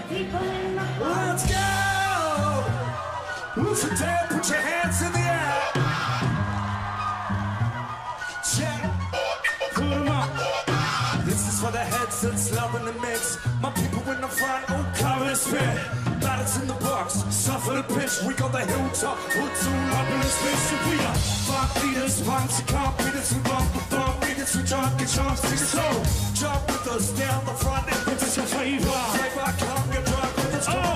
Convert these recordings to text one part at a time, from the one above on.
Let's go! Who's your dad? Put your hands in the air. Check. Put them up. This is for the heads that's loving the mix. My people in the front, oh, cover and spit. Battles in the box, suffer the pitch. We got the hilltop, hood tune up in the space. We are five leaders, punks, you can't beat us. We bump the thumb, beat us, we jump, get chance, take it slow. Jump with us down the front, if it's your favor. Flavor, come get drunk with us, come on.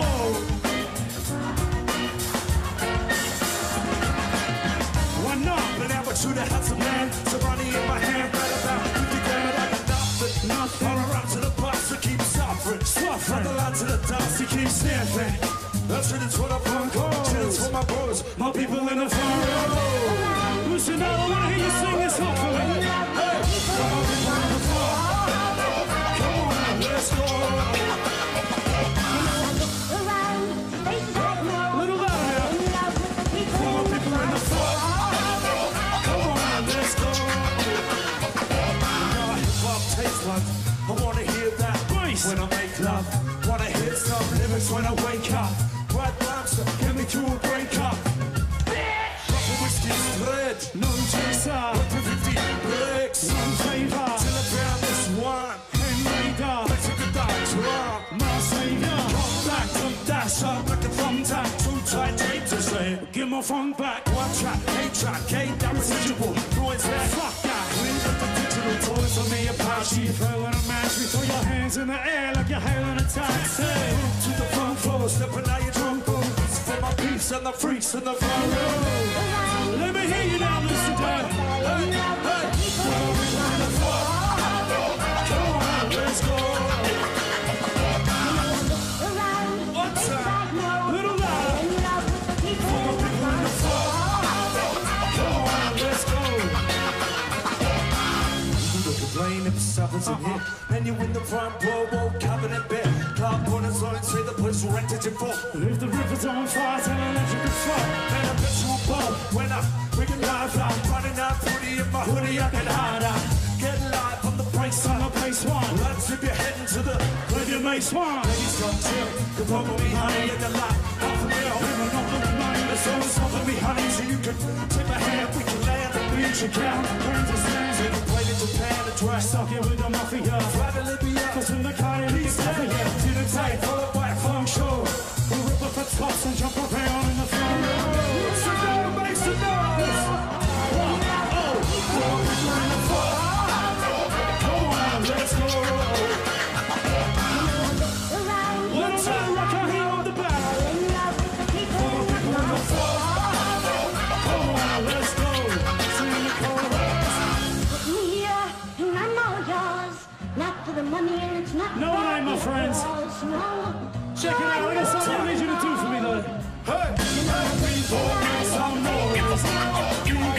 Why not? But now we're true to have some land. Some money in my hand, right about 50 grand, I got nothing. All around to the box, we keep suffering. From the line to the dust, we keep sniffing. That's it, it's what I'm on call. Cheers for my bros, my people in the front row. Listen now, I wanna hear you sing this song for me. Hey, come on, people in the front. Come on, let's go. Little louder. For my people in the front. Come on, let's go. Hip-hop tastes like I wanna hear that bass when I make love. Wanna hear some lyrics when I wake up. Right rhymes to get me through a breakup. Drop a whiskey red, no chaser. 150 bricks, some flavor. Till I found this one. And later, let's take a dance drum. My savior, come back, come dash up like a thumbtack. Too tight, tape to say, give my phone back. One track, eight track, ain't that residual. Noise that, fuck that. Clean up the digital toys on me, Apache. Throwing a match, we throw your hands in the air like you're hailing a taxi. To the front floor, stepping out your drum boom. For my peeps and the freaks in the front row. Let me hear you now, Mr. Dan. Hey, hey, come on, let's go. One time, little loud. For my people in the front. Come on, let's go. Blame if someone's in here. And you in the front row, covered in bed. Club on its own, say the place rented you for. If the river's on fire, tell an electric fall. Man, I bet you a ball. When I'm bringing live out, running out, footy in my hoodie, I can hide out. Get live on the place, on the place one. Let's if you're heading to the where your mates one. Ladies, come chill, come over me, honey, at the lot. Half a meal, women on the money. There's always something me, honey, so you can take my hand, we can lay on the beach again. Turn to stands, we can play to Japan. Stuck here with the mafia. Fly to Libya, cause when the Chinese never yet. To the tight, followed by a funk show. We rip up the tops and jump around in the front row. What's the noise? Make some noise! One, oh, four people in the front. Come on, let's go. One time, rock our heel on the back. Four people in the front. Come on, let's go. Sing the chorus. Not for the money and it's not no, it ain't, my friends. No. Check it out. I got something I need you to do for me, though. Hey, hey, some noise.